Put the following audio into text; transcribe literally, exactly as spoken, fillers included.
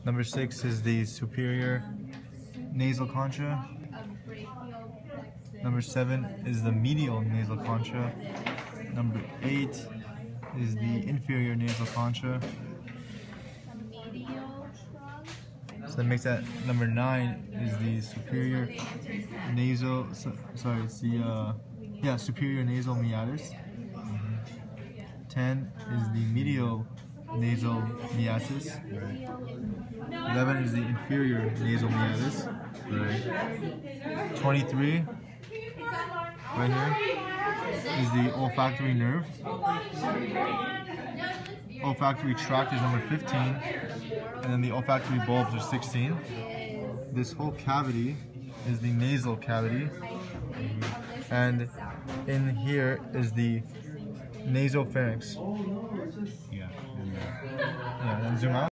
Number six is the superior nasal concha. Number seven is the medial nasal concha. Number eight is the inferior nasal concha. So that makes that number nine is the superior nasal, so, sorry, it's the, uh, yeah, superior nasal meatus. Mm-hmm. ten is the medial nasal meatus. Right. eleven is the inferior nasal meatus. Right. twenty-three, right here, is the olfactory nerve. Olfactory tract is number fifteen, and then the olfactory bulbs are sixteen. This whole cavity is the nasal cavity, and in here is the nasopharynx. Yeah. Yeah, and zoom out.